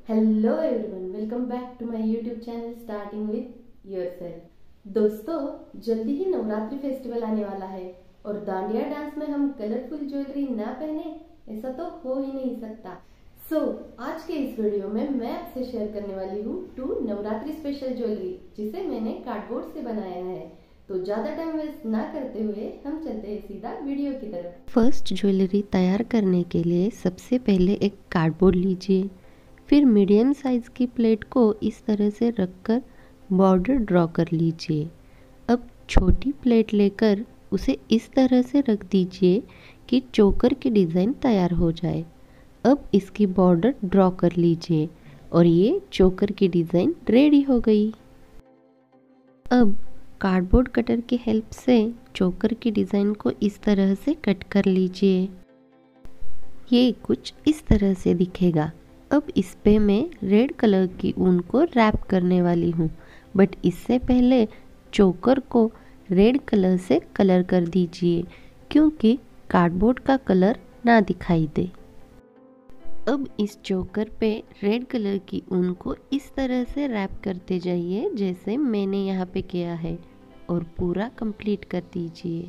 Hello everyone, welcome back to my YouTube channel starting with yourself. दोस्तों, जल्दी ही Navratri festival आने वाला है और दांडिया डांस में हम कलरफुल ज्वेलरी ना पहने ऐसा तो हो ही नहीं सकता। आज के इस वीडियो में मैं आपसे शेयर करने वाली हूँ 2 नवरात्रि स्पेशल ज्वेलरी जिसे मैंने कार्डबोर्ड से बनाया है। तो ज्यादा टाइम वेस्ट ना करते हुए हम चलते हैं सीधा वीडियो की तरफ। फर्स्ट ज्वेलरी तैयार करने के लिए सबसे पहले एक कार्डबोर्ड लीजिए। फिर मीडियम साइज़ की प्लेट को इस तरह से रखकर बॉर्डर ड्रॉ कर लीजिए। अब छोटी प्लेट लेकर उसे इस तरह से रख दीजिए कि चोकर की डिज़ाइन तैयार हो जाए। अब इसकी बॉर्डर ड्रॉ कर लीजिए और ये चोकर की डिज़ाइन रेडी हो गई। अब कार्डबोर्ड कटर की हेल्प से चोकर की डिज़ाइन को इस तरह से कट कर लीजिए। ये कुछ इस तरह से दिखेगा। अब इस पे मैं रेड कलर की ऊन को रैप करने वाली हूँ, बट इससे पहले चोकर को रेड कलर से कलर कर दीजिए क्योंकि कार्डबोर्ड का कलर ना दिखाई दे। अब इस चोकर पे रेड कलर की ऊन को इस तरह से रैप करते जाइए जैसे मैंने यहाँ पे किया है और पूरा कंप्लीट कर दीजिए।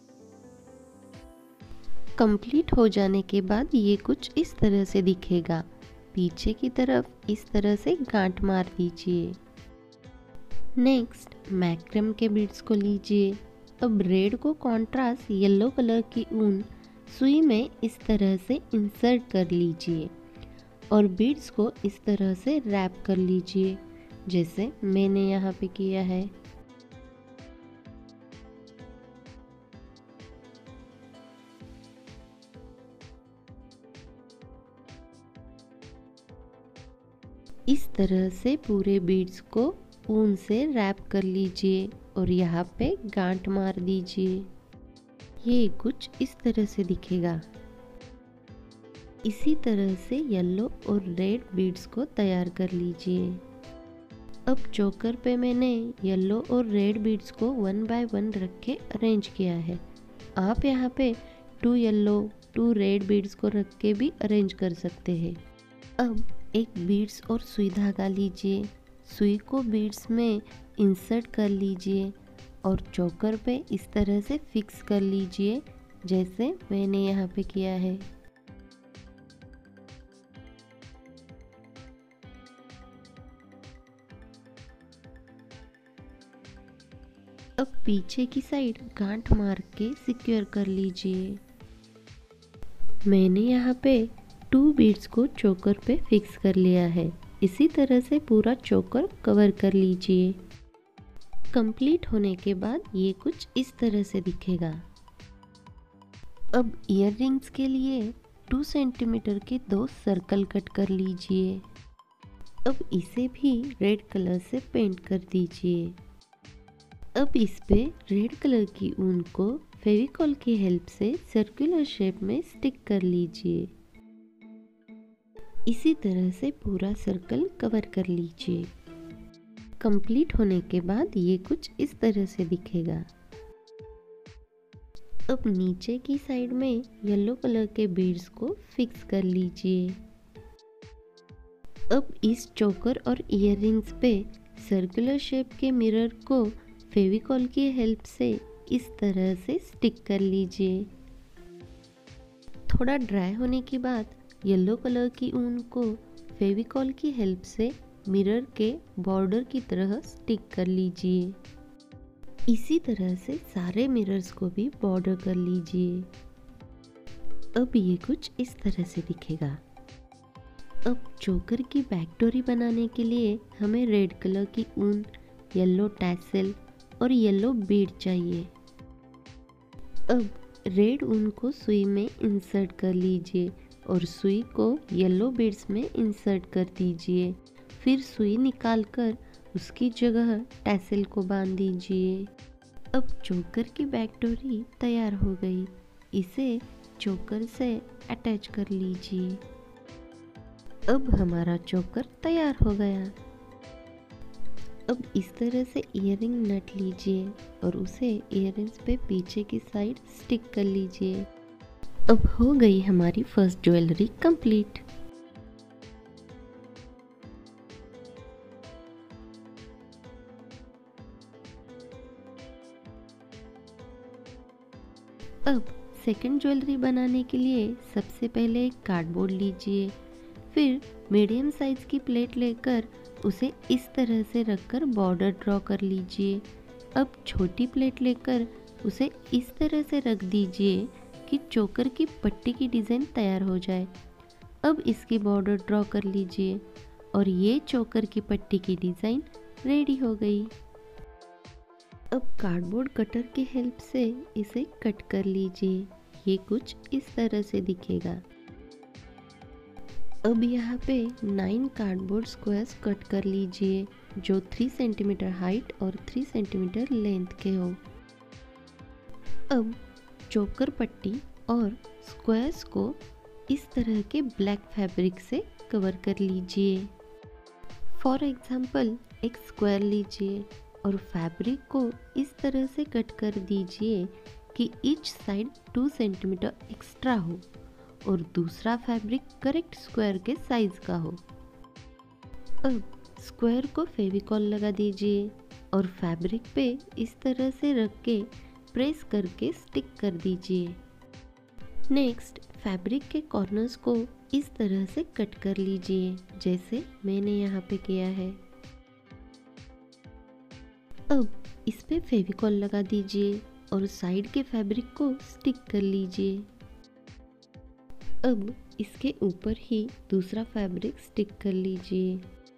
कंप्लीट हो जाने के बाद ये कुछ इस तरह से दिखेगा। पीछे की तरफ इस तरह से गांठ मार दीजिए। नेक्स्ट मैक्रम के बीड्स को लीजिए। अब रेड को कॉन्ट्रास्ट येलो कलर की ऊन सुई में इस तरह से इंसर्ट कर लीजिए और बीड्स को इस तरह से रैप कर लीजिए जैसे मैंने यहाँ पे किया है। इस तरह से पूरे बीड्स को ऊन से रैप कर लीजिए और यहाँ पे गांठ मार दीजिए। ये कुछ इस तरह से दिखेगा। इसी तरह से येलो और रेड बीड्स को तैयार कर लीजिए। अब चोकर पे मैंने येलो और रेड बीड्स को 1 बाय 1 रख के अरेंज किया है। आप यहाँ पे 2 येलो 2 रेड बीड्स को रख के भी अरेंज कर सकते हैं। अब एक बीड्स और सुई धागा लीजिए। सुई को बीड्स में इंसर्ट कर लीजिए और चोकर पे इस तरह से फिक्स कर लीजिए जैसे मैंने यहाँ पे किया है। अब पीछे की साइड गांठ मार के सिक्योर कर लीजिए। मैंने यहाँ पे 2 बीड्स को चोकर पे फिक्स कर लिया है। इसी तरह से पूरा चोकर कवर कर लीजिए। कंप्लीट होने के बाद ये कुछ इस तरह से दिखेगा। अब ईयर रिंग्स के लिए 2 सेंटीमीटर के 2 सर्कल कट कर लीजिए। अब इसे भी रेड कलर से पेंट कर दीजिए। अब इस पे रेड कलर की ऊन को फेविकॉल की हेल्प से सर्कुलर शेप में स्टिक कर लीजिए। इसी तरह से पूरा सर्कल कवर कर लीजिए। कंप्लीट होने के बाद ये कुछ इस तरह से दिखेगा। अब नीचे की साइड में येलो कलर के बीड्स को फिक्स कर लीजिए। अब इस चोकर और इयररिंग्स पे सर्कुलर शेप के मिरर को फेविकॉल की हेल्प से इस तरह से स्टिक कर लीजिए। थोड़ा ड्राई होने के बाद येलो कलर की ऊन को फेविकॉल की हेल्प से मिरर के बॉर्डर की तरह स्टिक कर लीजिए। इसी तरह से सारे मिरर्स को भी बॉर्डर कर लीजिए। अब ये कुछ इस तरह से दिखेगा। अब चोकर की बैकडोरी बनाने के लिए हमें रेड कलर की ऊन, येलो टैसल और येलो बीड चाहिए। अब रेड ऊन को सुई में इंसर्ट कर लीजिए और सुई को येलो बीड्स में इंसर्ट कर दीजिए। फिर सुई निकालकर उसकी जगह टैसल को बांध दीजिए। अब चोकर की बैकडोरी तैयार हो गई। इसे चोकर से अटैच कर लीजिए। अब हमारा चोकर तैयार हो गया। अब इस तरह से इयररिंग नट लीजिए और उसे इयररिंग्स पे पीछे की साइड स्टिक कर लीजिए। अब हो गई हमारी फर्स्ट ज्वेलरी कंप्लीट। अब सेकंड ज्वेलरी बनाने के लिए सबसे पहले एक कार्डबोर्ड लीजिए, फिर मीडियम साइज की प्लेट लेकर उसे इस तरह से रखकर बॉर्डर ड्रॉ कर लीजिए। अब छोटी प्लेट लेकर उसे इस तरह से रख दीजिए कि चोकर की पट्टी की डिज़ाइन तैयार हो जाए। अब इसकी बॉर्डर ड्रॉ कर लीजिए और ये चोकर की पट्टी की डिज़ाइन रेडी हो गई। अब कार्डबोर्ड कटर की हेल्प से इसे कट कर लीजिए। ये कुछ इस तरह से दिखेगा। अब यहाँ पे 9 कार्डबोर्ड स्क्वायर्स कट कर लीजिए जो 3 सेंटीमीटर हाइट और 3 सेंटीमीटर लेंथ के हो। अब चोकर पट्टी और स्क्वायर्स को इस तरह के ब्लैक फैब्रिक से कवर कर लीजिए। फॉर एग्जाम्पल एक स्क्वायर लीजिए और फैब्रिक को इस तरह से कट कर दीजिए कि ईच साइड 2 सेंटीमीटर एक्स्ट्रा हो और दूसरा फैब्रिक करेक्ट स्क्वायर के साइज का हो। अब स्क्वायर को फेविकॉल लगा दीजिए और फैब्रिक पे इस तरह से रख के प्रेस करके स्टिक कर दीजिए। नेक्स्ट फैब्रिक के कॉर्नर्स को इस तरह से कट कर लीजिए जैसे मैंने यहाँ पे किया है। अब इस पे फेविकॉल लगा दीजिए और साइड के फैब्रिक को स्टिक कर लीजिए। अब इसके ऊपर ही दूसरा फैब्रिक स्टिक कर लीजिए।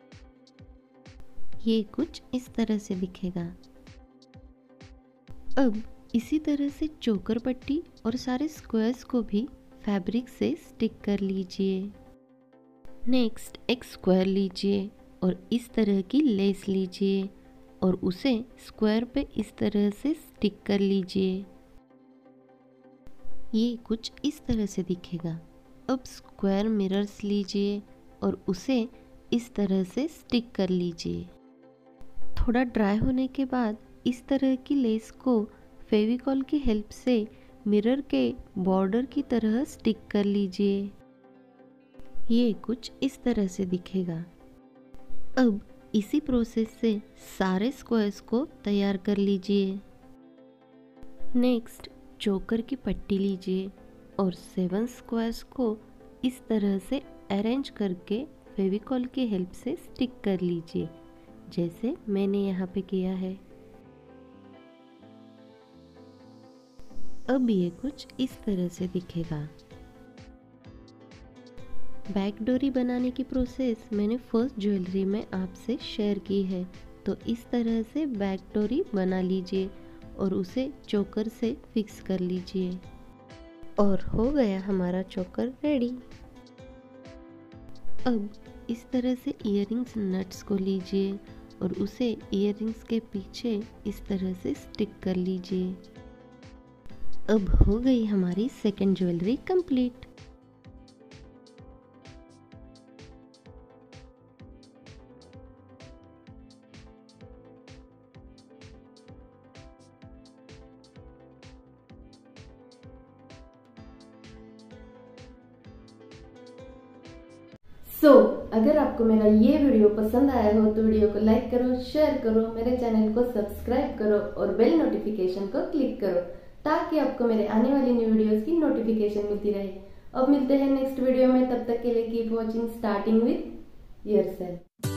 ये कुछ इस तरह से दिखेगा। अब इसी तरह से चोकर पट्टी और सारे स्क्वायर्स को भी फैब्रिक से स्टिक कर लीजिए। नेक्स्ट एक स्क्वायर लीजिए और इस तरह की लेस लीजिए और उसे स्क्वायर पे इस तरह से स्टिक कर लीजिए। ये कुछ इस तरह से दिखेगा। अब स्क्वायर मिरर्स लीजिए और उसे इस तरह से स्टिक कर लीजिए। थोड़ा ड्राई होने के बाद इस तरह की लेस को फेविकॉल की हेल्प से मिरर के बॉर्डर की तरह स्टिक कर लीजिए। ये कुछ इस तरह से दिखेगा। अब इसी प्रोसेस से सारे स्क्वायर्स को तैयार कर लीजिए। नेक्स्ट चोकर की पट्टी लीजिए और 7 स्क्वायर्स को इस तरह से अरेंज करके फेविकॉल की हेल्प से स्टिक कर लीजिए जैसे मैंने यहाँ पे किया है। अब ये कुछ इस तरह से दिखेगा। बैक डोरी बनाने की प्रोसेस मैंने फर्स्ट ज्वेलरी में आपसे शेयर की है, तो इस तरह से बैक डोरी बना लीजिए और उसे चोकर से फिक्स कर लीजिए और हो गया हमारा चोकर रेडी। अब इस तरह से इयररिंग्स नट्स को लीजिए और उसे इयररिंग्स के पीछे इस तरह से स्टिक कर लीजिए। अब हो गई हमारी सेकंड ज्वेलरी कंप्लीट। अगर आपको मेरा ये वीडियो पसंद आया हो तो वीडियो को लाइक करो, शेयर करो, मेरे चैनल को सब्सक्राइब करो और बेल नोटिफिकेशन को क्लिक करो ताकि आपको मेरे आने वाली न्यू वीडियोस की नोटिफिकेशन मिलती रहे। अब मिलते हैं नेक्स्ट वीडियो में, तब तक के लिए keep watching starting with yourself.